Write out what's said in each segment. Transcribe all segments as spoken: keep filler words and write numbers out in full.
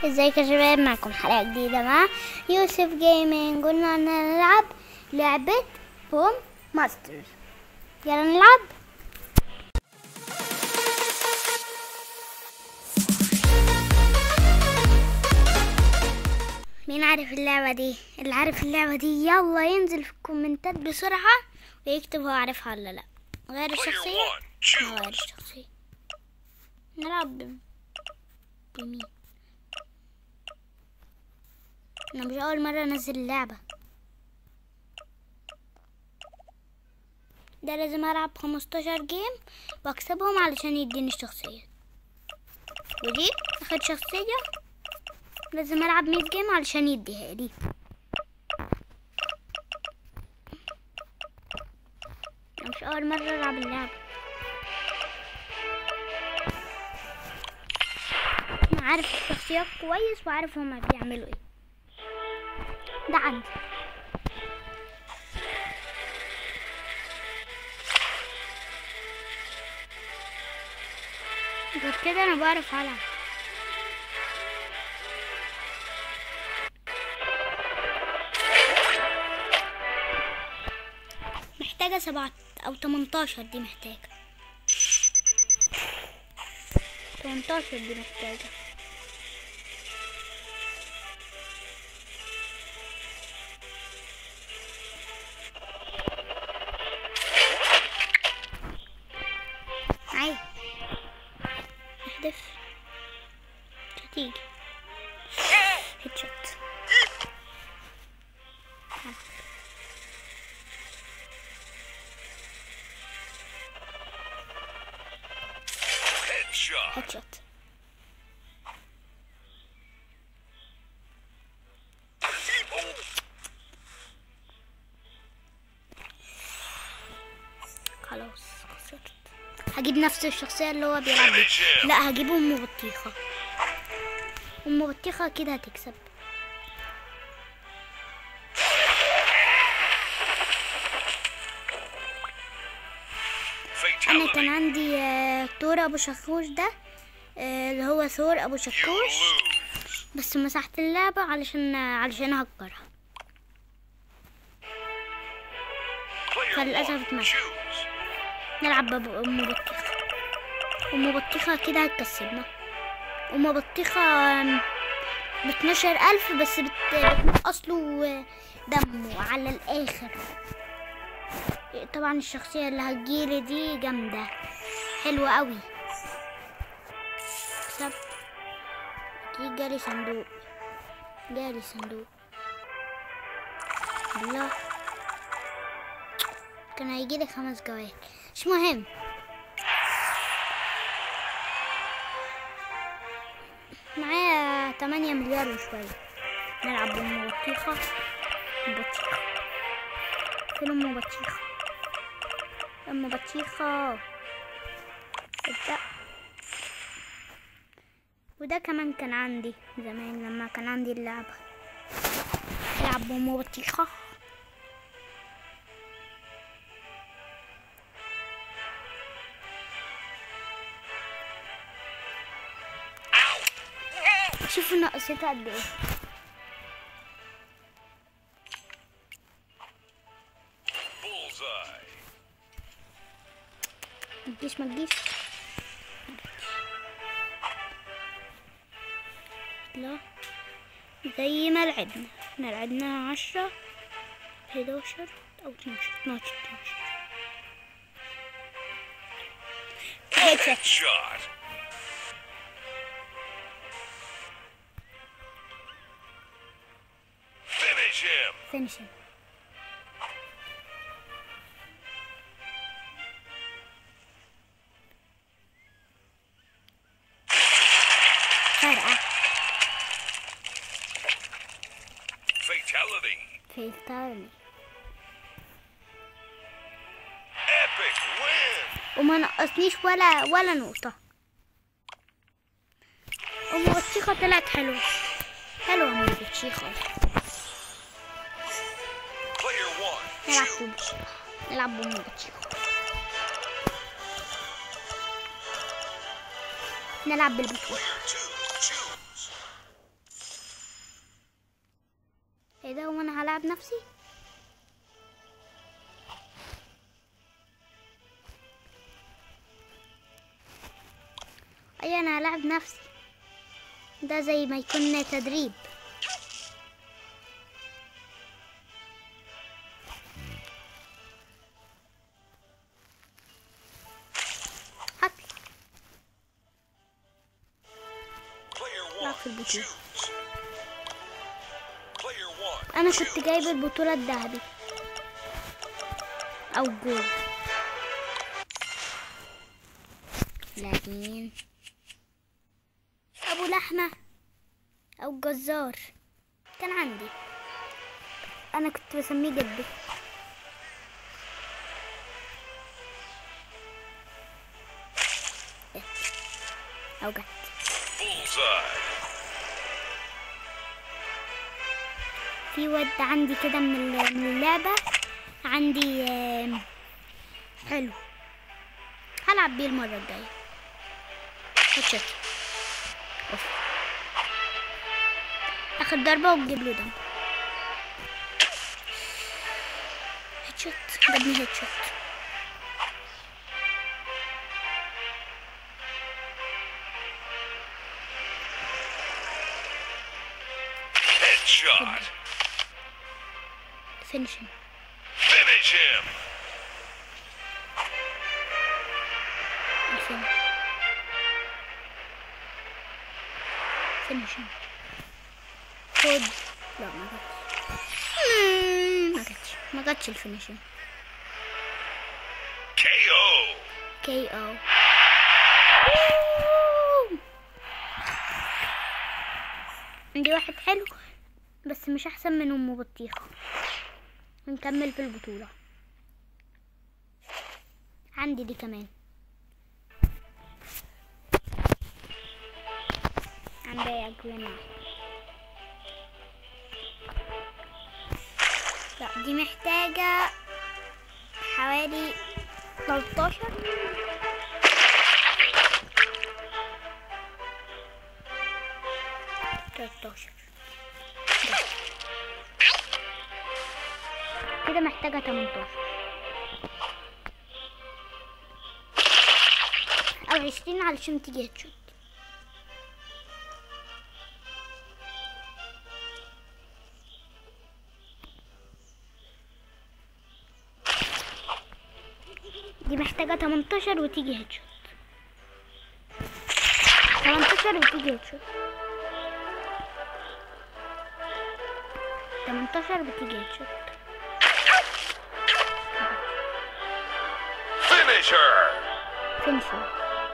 ازيكم يا شباب، معكم حلقة جديدة مع يوسف جيمنج. قلنا نلعب لعبة بوم ماسترز. يلا نلعب. مين عارف اللعبة دي؟ اللي عارف اللعبة دي يلا ينزل في الكومنتات بسرعة ويكتب هو عارفها ولا لا. غير الشخصية، غير الشخصية. نلعب بمين؟ انا مش اول مرة انزل اللعبة، ده لازم العب خمستاشر جيم واكسبهم علشان يديني الشخصية. ودي اخد شخصية لازم العب مية جيم علشان يديها لي. انا مش اول مرة العب اللعبة، انا عارف الشخصيات كويس وعارف هما بيعملوا ايه. ده عندي غير كده انا بعرف العب. محتاجة سبعة او تمنتاشر، دي محتاجة تمنتاشر، دي محتاجة عايز احدف تيجي هيد شوت. هيد شوت. خلاص خسرت. هجيب نفس الشخصية اللي هو بيلعب بيها. لا، هجيب ام بطيخة. ام بطيخة كده هتكسب. انا كان عندي آه ثور ابو شاكوش، ده آه اللي هو ثور ابو شاكوش، بس مسحت اللعبة علشان علشان اهكرها، فللاسف اتمسح. نلعب بام بطيخة. ام بطيخة كده هتكسبنا. ام بطيخة باتناشر الف بس بتنقص له دمه على الاخر. طبعا الشخصية اللي هتجيلي دي جامدة حلوة قوي. كسبت. اكيد جالي صندوق، جالي صندوق. الله، كان هيجيلي خمس جواهر، مش مهم. معايا تمانية مليار وشوية. نلعب بأم بطيخة. بطيخة فين أم بطيخة؟ أم بطيخة ابدأ. وده كمان كان عندي زمان لما كان عندي اللعبة. نلعب بأم بطيخة. شوفوا نقصتها قد ايه. متجيش متجيش. لا، زي ما لعبنا احنا لعبنا عشرة حداشر او اتناشر اتناشر اتناشر. هيد شوت. فينيش هيم. فرقة. فيتاليتي. فيتاليتي. وما نقصنيش ولا ولا نقطة. ام بطيخة طلعت حلوة حلوة. ام بطيخة. نلعب بوم نلعب بوم بطيخة. نلعب بالبطولة. ايه ده؟ هو انا هلعب نفسي؟ اي انا هلعب نفسي، ده زي ما يكون تدريب. في البطولة انا كنت جايب البطولة الذهبي او جول. لكن ابو لحمة او جزار كان عندي، انا كنت بسميه جدي. او جت في ود عندي كده من اللعبة عندي حلو، هلعب بيه المرة الجاية. هتشوف اخد ضربة وتجيب له دم. هيتشوت، جابني هيتشوت. Headshot. Finish him. Finish him. Finish. Finish him. خد. لا ما جاتش. ما جاتش. ما جاتش الفينيشن. كي او. كي او. عندي واحد حلو بس مش احسن من ام بطيخه. نكمل في البطوله. عندي دي كمان. عندي يا جماعه. لا دي محتاجه حوالي تلتاشر. تلتاشر كده محتاجة تمنتاشر او عشرين علشان تيجي هتشوت. دي محتاجة تمنتاشر وتيجي هتشوت. تمنتاشر وتيجي هتشوت. تمنتاشر بتيجي هتشوت. Finisher. Finisher.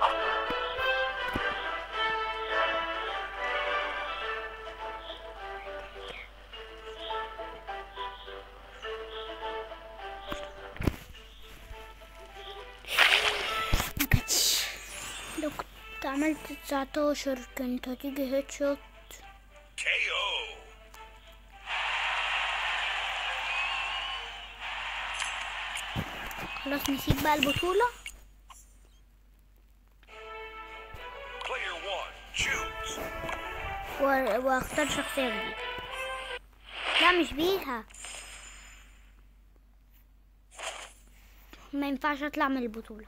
ما كانتش. لو كنت عملت تسعتاشر كانت هتيجي هيد شوت. كي او. خلاص نسيب بقى البطولة و- واختار شخصية جديدة. لا مش بيها، ما ينفعش اطلع من البطولة.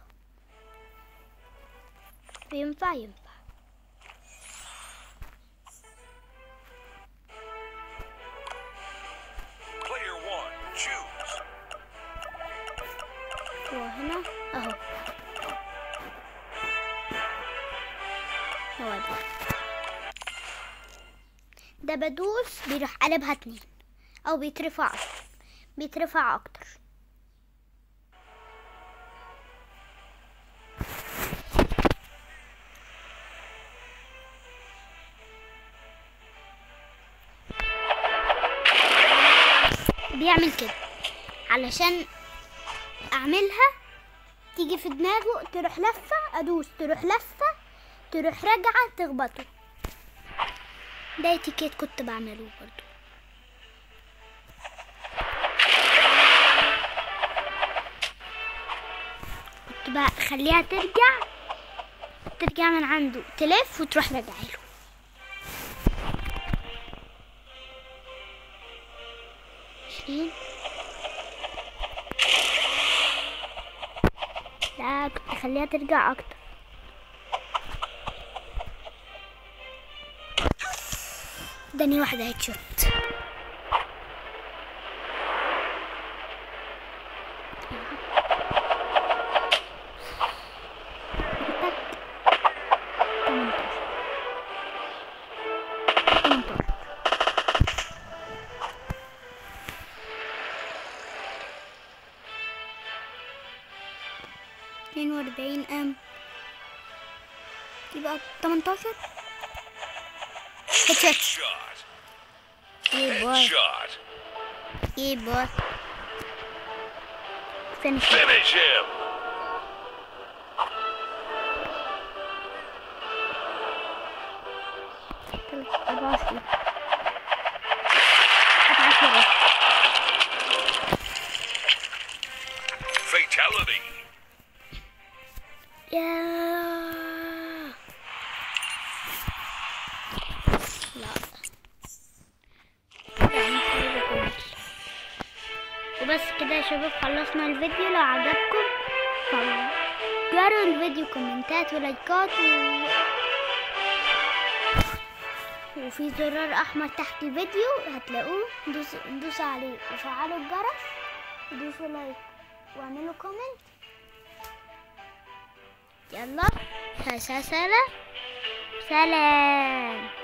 ينفع ينفع وهنا اهو. هو ده ده بدوس بيروح قلبها اتنين او بيترفع بيترفع اكتر. بيعمل كده علشان اعملها تيجي في دماغه، تروح لفة ادوس، تروح لفة تروح راجعة تخبطه. ده اتيكيت كنت بعمله برضو. كنت بقى خليها ترجع ترجع من عنده، تلف وتروح راجعه له. وعشرين. لا كنت خليها ترجع اكتر. اداني واحدة هيد شوت. اتنين واربعين ام يبقى تمنتاشر. هيد شوت. ايه بوي Headshot. ايه بوي. فينيش. Finish him. أربعة وعشرين. أربعة Fatality. يا لا وبس كده يا شباب، خلصنا الفيديو. لو عجبكم فجروا الفيديو كومنتات ولايكات و... وفي زرار احمر تحت الفيديو هتلاقوه، دوس دوسوا عليه وفعلوا الجرس ودوسوا لايك واعملوا كومنت. يلا سلام سلام.